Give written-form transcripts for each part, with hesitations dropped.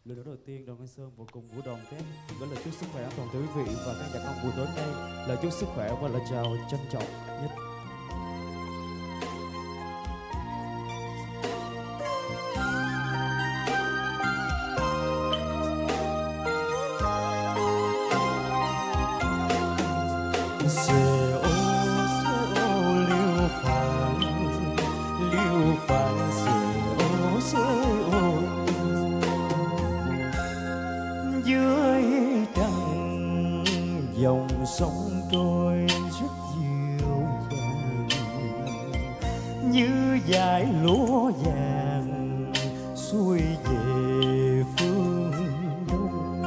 Lời nói đầu tiên, Đoàn Anh Sơn và cùng của đoàn kết gửi lời chúc sức khỏe toàn thể quý vị và các nhạc công buổi tối nay. Lời chúc sức khỏe và lời chào trân trọng nhất. Liêu phạn dưới trăng dòng sông trôi rất dịu dàng như dải lúa vàng xuôi về phương đông.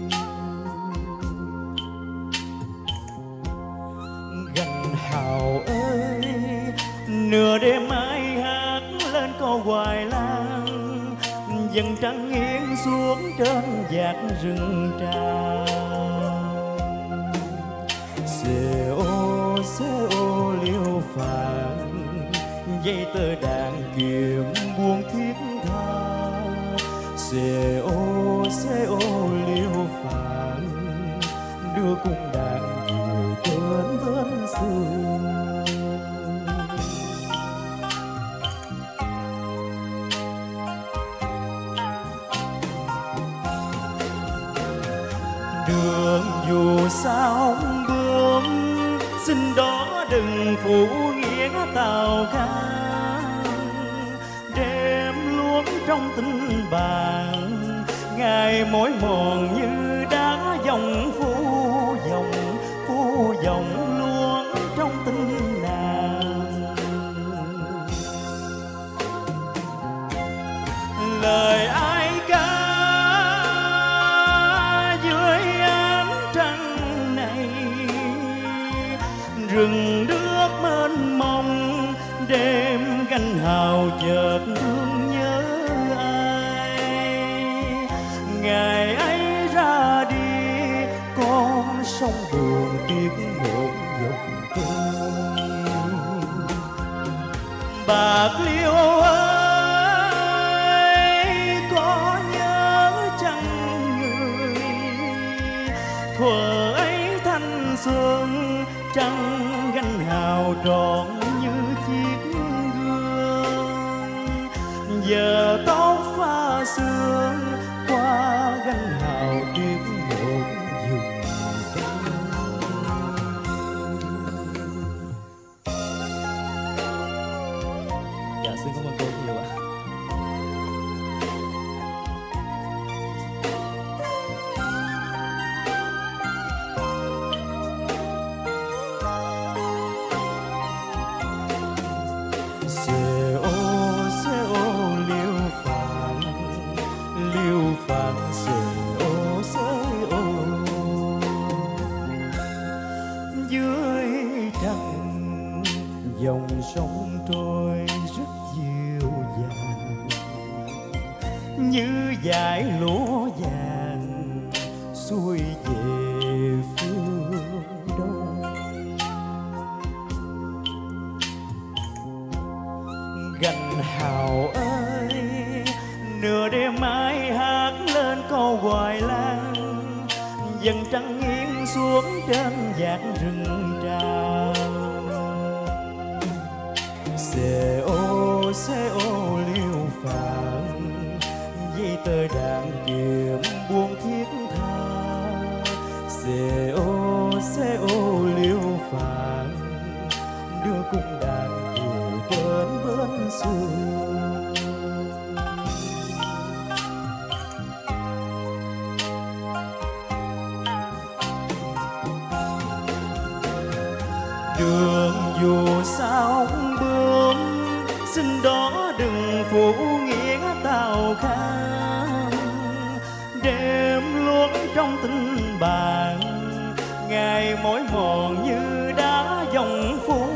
Gành hào ơi, nửa đêm ai hát lên câu hoài lan, dần trăng nghiêng xuống trên vạt rừng tràm. Xê ô liêu phạn, dây tơ đàn kiếm buông thiết tha. Xê ô liêu phạn, đưa cung đàn về trên bến xưa. Đường dù sao bướm, xin đó đừng phụ nghĩa tào khang. Đêm luôn trong tình bạn, ngày mỏi mòn như đá dòng phù dòng luôn trong tình nàng. Lời ai ca dưới ánh trăng này, rừng nước mênh mông, đêm gánh hào chợt thương nhớ ai. Ngày ấy ra đi, con sông buồn tiếc một dòng tên. Bạc Liêu ơi, có nhớ chăng người, thuở ấy thanh xuân trăng gánh hào trọn như chiếc gương. Giờ tóc pha sương qua gánh hào tiếc một vùng cát. Dạ xin cảm ơn cô nhiều ạ. Xê ô liêu phạn xê ô dưới trăng dòng sông trôi rất dịu dàng như dải lúa vàng xuôi về phương đông. Gành hào ơi, nửa đêm ai hát lên câu hoài lan, dần trăng nghiêng xuống trên vạt rừng tràm. Xê ô liêu phạn, dây tơ đàn kiếm buông thiết tha. Xê ô liêu phạn, đưa cung đàn về trên bến xưa. Đường dù sao bướm, xin đó đừng phụ nghĩa tào khang. Đêm luôn trong tình bạn, ngày mỏi mòn như đá dòng phù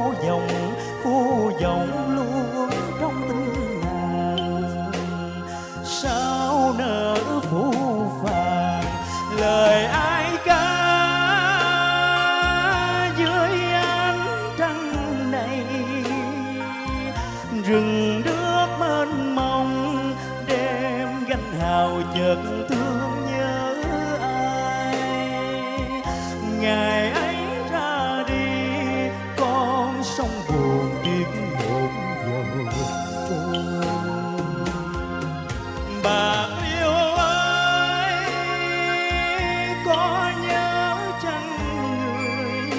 dòng luôn trong tình nàng. Sao nỡ phũ phàng lời ai ca dưới ánh trăng này, rừng nước mênh mông, đêm gánh gánh hào chợt thương nhớ ai. Ngày ấy ra đi con sông buồn tiếc một dòng trôi. Bạc liêu ơi có nhớ chăng người,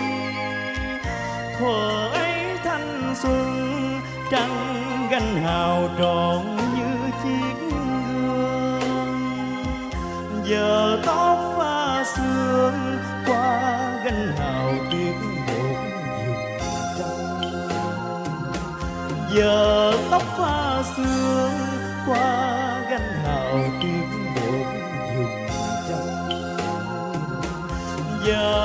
thuở ấy thanh xuân trăng gánh hào tròn như chiếc gương. Giờ tóc pha sương qua gánh hào tiếc một vùng trăng. Giờ tóc pha sương qua gánh hào tiếc một vùng trăng. Giờ